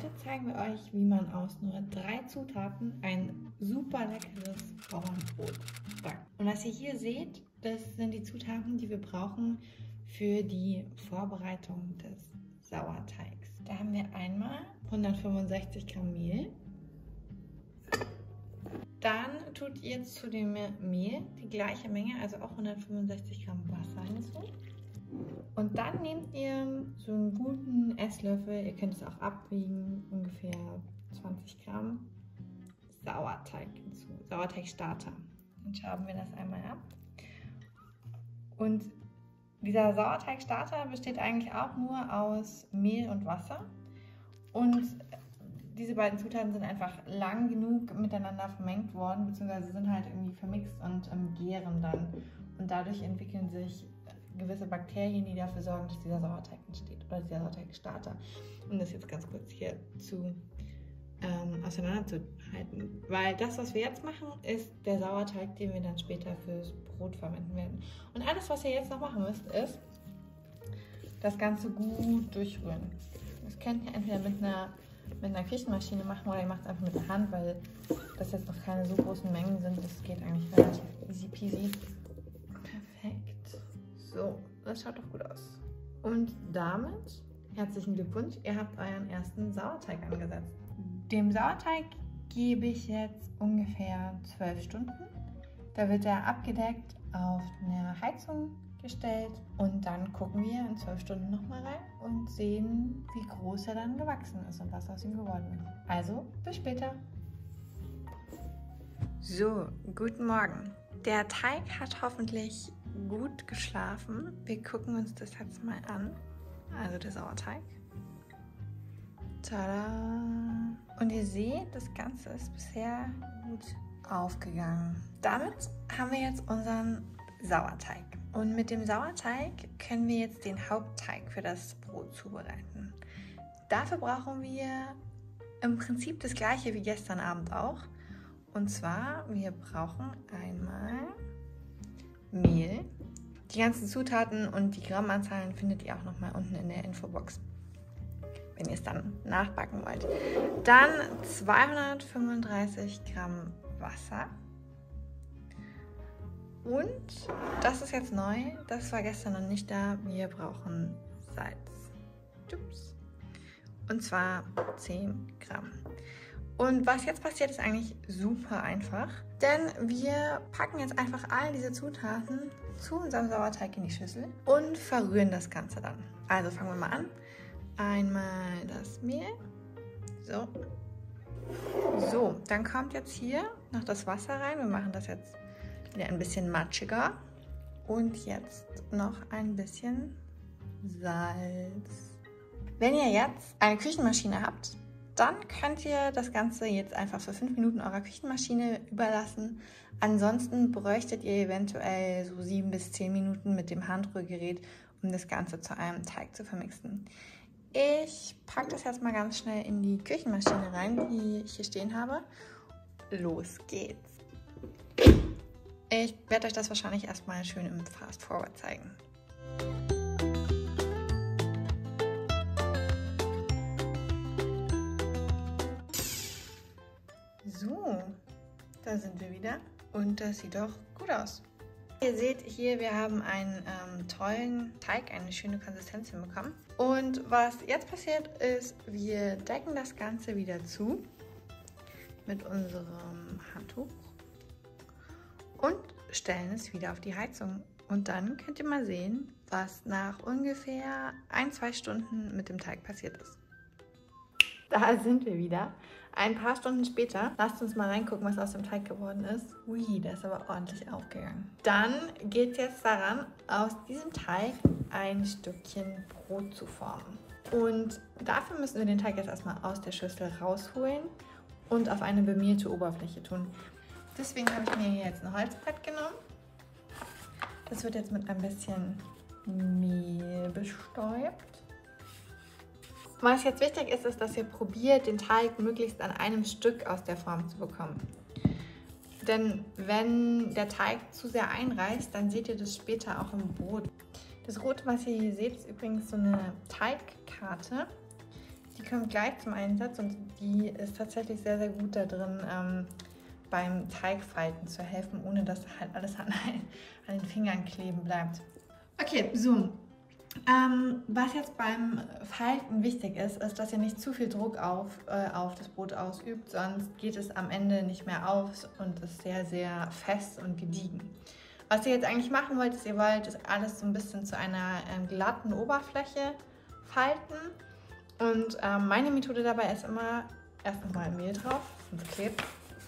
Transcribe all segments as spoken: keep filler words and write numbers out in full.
Heute zeigen wir euch, wie man aus nur drei Zutaten ein super leckeres Bauernbrot backt. Und was ihr hier seht, das sind die Zutaten, die wir brauchen für die Vorbereitung des Sauerteigs. Da haben wir einmal hundertfünfundsechzig Gramm Mehl. Dann tut ihr zu dem Mehl die gleiche Menge, also auch hundertfünfundsechzig Gramm Wasser hinzu. Und dann nehmt ihr so einen guten Esslöffel, ihr könnt es auch abwiegen, ungefähr zwanzig Gramm Sauerteig hinzu, Sauerteigstarter. Dann schaben wir das einmal ab. Und dieser Sauerteigstarter besteht eigentlich auch nur aus Mehl und Wasser. Und diese beiden Zutaten sind einfach lang genug miteinander vermengt worden, beziehungsweise sind halt irgendwie vermixt und ähm, gären dann. Und dadurch entwickeln sich gewisse Bakterien, die dafür sorgen, dass dieser Sauerteig entsteht oder dieser Sauerteigstarter. Um das jetzt ganz kurz hier zu ähm, auseinanderzuhalten. Weil das, was wir jetzt machen, ist der Sauerteig, den wir dann später fürs Brot verwenden werden. Und alles, was ihr jetzt noch machen müsst, ist das Ganze gut durchrühren. Das könnt ihr entweder mit einer, mit einer Küchenmaschine machen oder ihr macht es einfach mit der Hand, weil das jetzt noch keine so großen Mengen sind. Das geht eigentlich relativ easy peasy. Perfekt. So, das schaut doch gut aus. Und damit herzlichen Glückwunsch, ihr habt euren ersten Sauerteig angesetzt. Dem Sauerteig gebe ich jetzt ungefähr zwölf Stunden. Da wird er abgedeckt auf eine Heizung gestellt und dann gucken wir in zwölf Stunden nochmal rein und sehen, wie groß er dann gewachsen ist und was aus ihm geworden ist. Also, bis später. So, guten Morgen. Der Teig hat hoffentlich gut geschlafen. Wir gucken uns das jetzt mal an. Also der Sauerteig. Tada! Und ihr seht, das Ganze ist bisher gut aufgegangen. Damit haben wir jetzt unseren Sauerteig. Und mit dem Sauerteig können wir jetzt den Hauptteig für das Brot zubereiten. Dafür brauchen wir im Prinzip das gleiche wie gestern Abend auch. Und zwar, wir brauchen einmal Mehl. Die ganzen Zutaten und die Grammanzahlen findet ihr auch nochmal unten in der Infobox, wenn ihr es dann nachbacken wollt. Dann zweihundertfünfunddreißig Gramm Wasser. Und, das ist jetzt neu, das war gestern noch nicht da, wir brauchen Salz. Ups. Und zwar zehn Gramm. Und was jetzt passiert, ist eigentlich super einfach, denn wir packen jetzt einfach all diese Zutaten zu unserem Sauerteig in die Schüssel und verrühren das Ganze dann. Also fangen wir mal an. Einmal das Mehl. So. So, dann kommt jetzt hier noch das Wasser rein. Wir machen das jetzt wieder ein bisschen matschiger. Und jetzt noch ein bisschen Salz. Wenn ihr jetzt eine Küchenmaschine habt, dann könnt ihr das Ganze jetzt einfach für fünf Minuten eurer Küchenmaschine überlassen. Ansonsten bräuchtet ihr eventuell so sieben bis zehn Minuten mit dem Handrührgerät, um das Ganze zu einem Teig zu vermixen. Ich packe das jetzt mal ganz schnell in die Küchenmaschine rein, die ich hier stehen habe. Los geht's! Ich werde euch das wahrscheinlich erstmal schön im Fast Forward zeigen. So, da sind wir wieder und das sieht doch gut aus. Ihr seht hier, wir haben einen ähm, tollen Teig, eine schöne Konsistenz hinbekommen. Und was jetzt passiert ist, wir decken das Ganze wieder zu mit unserem Handtuch und stellen es wieder auf die Heizung. Und dann könnt ihr mal sehen, was nach ungefähr ein, zwei Stunden mit dem Teig passiert ist. Da sind wir wieder. Ein paar Stunden später, lasst uns mal reingucken, was aus dem Teig geworden ist. Ui, der ist aber ordentlich aufgegangen. Dann geht es jetzt daran, aus diesem Teig ein Stückchen Brot zu formen. Und dafür müssen wir den Teig jetzt erstmal aus der Schüssel rausholen und auf eine bemehlte Oberfläche tun. Deswegen habe ich mir hier jetzt ein Holzbrett genommen. Das wird jetzt mit ein bisschen Mehl bestäubt. Was jetzt wichtig ist, ist, dass ihr probiert, den Teig möglichst an einem Stück aus der Form zu bekommen. Denn wenn der Teig zu sehr einreißt, dann seht ihr das später auch im Brot. Das Rote, was ihr hier seht, ist übrigens so eine Teigkarte. Die kommt gleich zum Einsatz und die ist tatsächlich sehr, sehr gut da drin, ähm, beim Teigfalten zu helfen, ohne dass halt alles an, an den Fingern kleben bleibt. Okay, so. Ähm, was jetzt beim Falten wichtig ist, ist, dass ihr nicht zu viel Druck auf, äh, auf das Brot ausübt, sonst geht es am Ende nicht mehr auf und ist sehr, sehr fest und gediegen. Was ihr jetzt eigentlich machen wollt, ist, ihr wollt das alles so ein bisschen zu einer ähm, glatten Oberfläche falten. Und ähm, meine Methode dabei ist immer, erst nochmal Mehl drauf, sonst klebt.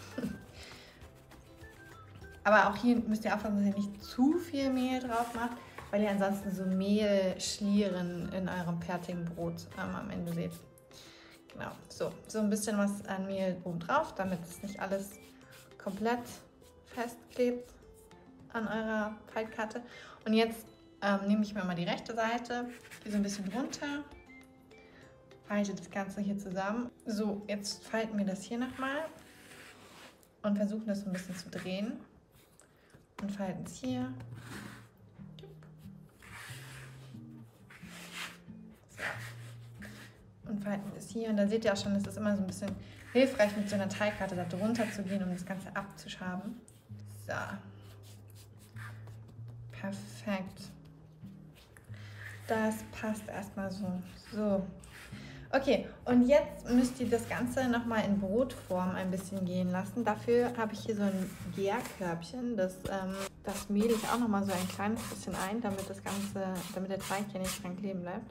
Aber auch hier müsst ihr aufpassen, dass ihr nicht zu viel Mehl drauf macht, weil ihr ansonsten so Mehlschlieren in eurem fertigen Brot ähm, am Ende seht. Genau, so, so ein bisschen was an Mehl oben drauf, damit es nicht alles komplett festklebt an eurer Faltkarte. Und jetzt ähm, nehme ich mir mal die rechte Seite, gehe so ein bisschen runter, falte das Ganze hier zusammen. So, jetzt falten wir das hier nochmal und versuchen das so ein bisschen zu drehen. Und falten es hier. So. Und falten es hier. Und da seht ihr auch schon, es ist immer so ein bisschen hilfreich, mit so einer Teigkarte da drunter zu gehen, um das Ganze abzuschaben. So. Perfekt. Das passt erstmal so. So. Okay, und jetzt müsst ihr das Ganze nochmal in Brotform ein bisschen gehen lassen. Dafür habe ich hier so ein Gärkörbchen. Das, ähm, das mehle ich auch nochmal so ein kleines bisschen ein, damit das Ganze, damit der Teig hier nicht dran kleben bleibt.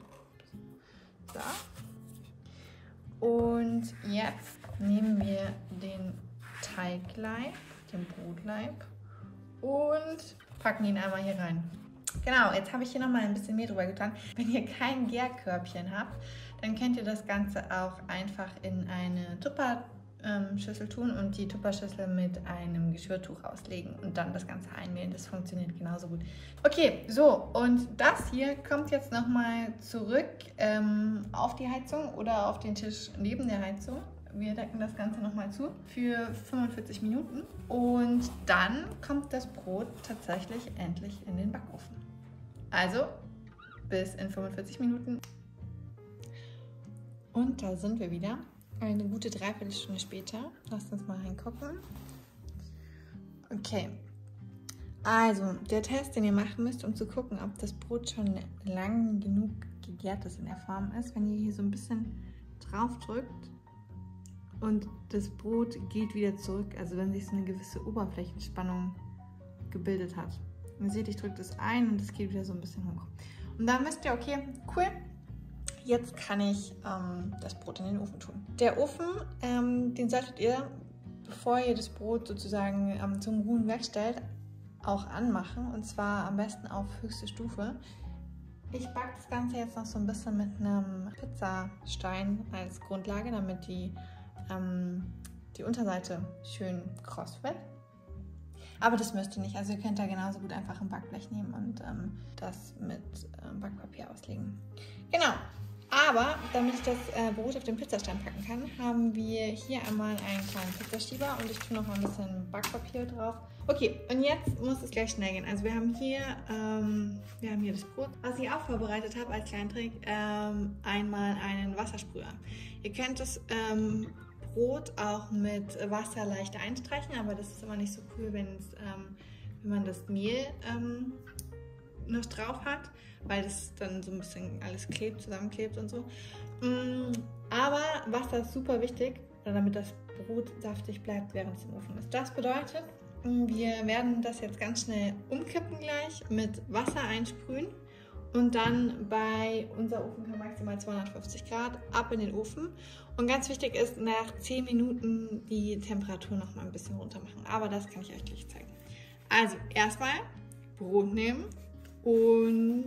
So. Und jetzt nehmen wir den Teigleib, den Brotleib und packen ihn einmal hier rein. Genau, jetzt habe ich hier nochmal ein bisschen Mehl drüber getan. Wenn ihr kein Gärkörbchen habt, dann könnt ihr das Ganze auch einfach in eine Tupperschüssel tun und die Tupperschüssel mit einem Geschirrtuch auslegen und dann das Ganze einmehlen. Das funktioniert genauso gut. Okay, so, und das hier kommt jetzt nochmal zurück ähm, auf die Heizung oder auf den Tisch neben der Heizung. Wir decken das Ganze nochmal zu für fünfundvierzig Minuten und dann kommt das Brot tatsächlich endlich in den Backofen. Also bis in fünfundvierzig Minuten. Und da sind wir wieder, eine gute Dreiviertelstunde später. Lasst uns mal reingucken. Okay, also der Test, den ihr machen müsst, um zu gucken, ob das Brot schon lang genug gegärt ist in der Form ist, wenn ihr hier so ein bisschen drauf drückt und das Brot geht wieder zurück, also wenn sich so eine gewisse Oberflächenspannung gebildet hat. Ihr seht, ich drücke das ein und es geht wieder so ein bisschen hoch. Und dann wisst ihr, okay, cool. Jetzt kann ich ähm, das Brot in den Ofen tun. Der Ofen, ähm, den solltet ihr, bevor ihr das Brot sozusagen ähm, zum Ruhen wegstellt, auch anmachen. Und zwar am besten auf höchste Stufe. Ich backe das Ganze jetzt noch so ein bisschen mit einem Pizzastein als Grundlage, damit die, ähm, die Unterseite schön kross wird. Aber das müsst ihr nicht. Also ihr könnt da genauso gut einfach ein Backblech nehmen und ähm, das mit ähm, Backpapier auslegen. Genau. Aber damit ich das äh, Brot auf den Pizzastein packen kann, haben wir hier einmal einen kleinen Pizzaschieber und ich tue noch mal ein bisschen Backpapier drauf. Okay, und jetzt muss es gleich schnell gehen. Also wir haben hier, ähm, wir haben hier das Brot. Was ich auch vorbereitet habe als kleinen Trick, ähm, einmal einen Wassersprüher. Ihr könnt das ähm, Brot auch mit Wasser leicht einstreichen, aber das ist immer nicht so cool, wenn, es, ähm, wenn man das Mehl ähm, noch drauf hat, weil das dann so ein bisschen alles klebt, zusammenklebt und so. Aber Wasser ist super wichtig, damit das Brot saftig bleibt, während es im Ofen ist. Das bedeutet, wir werden das jetzt ganz schnell umkippen gleich, mit Wasser einsprühen und dann bei, unser Ofen kann maximal zweihundertfünfzig Grad, ab in den Ofen. Und ganz wichtig ist, nach zehn Minuten die Temperatur noch mal ein bisschen runter machen. Aber das kann ich euch gleich zeigen. Also erstmal Brot nehmen. Und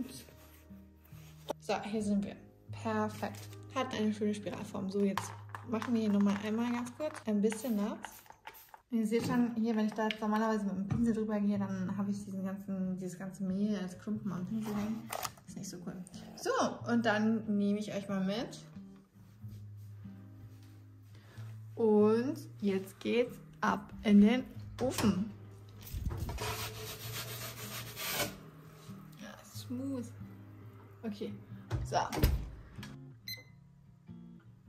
so, hier sind wir. Perfekt. Hat eine schöne Spiralform. So, jetzt machen wir hier nochmal einmal ganz kurz ein bisschen nass. Ihr seht schon, hier, wenn ich da jetzt normalerweise mit dem Pinsel drüber gehe, dann habe ich diesen ganzen, dieses ganze Mehl als Klumpen am Pinsel hängen. Ist nicht so cool. So, und dann nehme ich euch mal mit. Und jetzt geht's ab in den Ofen. Smooth. Okay, so.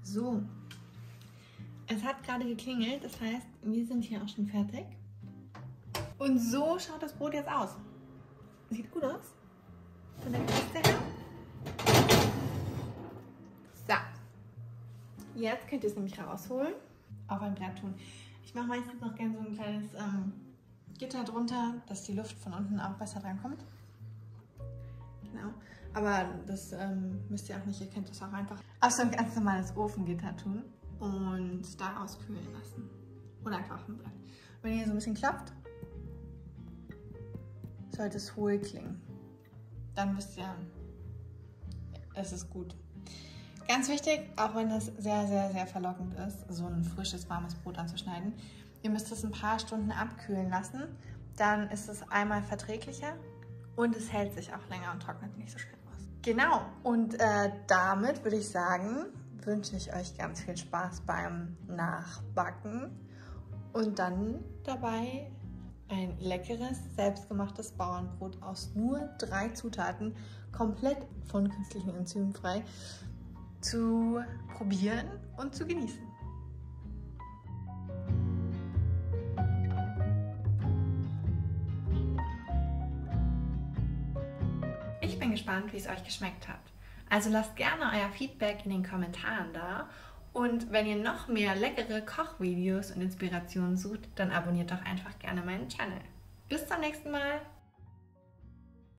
So, es hat gerade geklingelt, das heißt, wir sind hier auch schon fertig. Und so schaut das Brot jetzt aus. Sieht gut aus. Von der Kruste her. So, jetzt könnt ihr es nämlich rausholen. Auf ein Blatt tun. Ich mache meistens noch gerne so ein kleines ähm, Gitter drunter, dass die Luft von unten auch besser reinkommt. Genau. Aber das ähm, müsst ihr auch nicht, ihr könnt das auch einfach auf so ein ganz normales Ofengitter tun und da auskühlen lassen. Oder einfach auf dem Blatt. Wenn ihr so ein bisschen klopft, sollte es hohl klingen. Dann wisst ihr, es ist gut. Ganz wichtig, auch wenn es sehr, sehr, sehr verlockend ist, so ein frisches, warmes Brot anzuschneiden, ihr müsst es ein paar Stunden abkühlen lassen. Dann ist es einmal verträglicher und es hält sich auch länger und trocknet nicht so schnell aus. Genau, und äh, damit würde ich sagen, wünsche ich euch ganz viel Spaß beim Nachbacken und dann dabei ein leckeres, selbstgemachtes Bauernbrot aus nur drei Zutaten, komplett von künstlichen Enzymen frei, zu probieren und zu genießen. Ich bin gespannt, wie es euch geschmeckt hat. Also lasst gerne euer Feedback in den Kommentaren da. Und wenn ihr noch mehr leckere Kochvideos und Inspirationen sucht, dann abonniert doch einfach gerne meinen Channel. Bis zum nächsten Mal!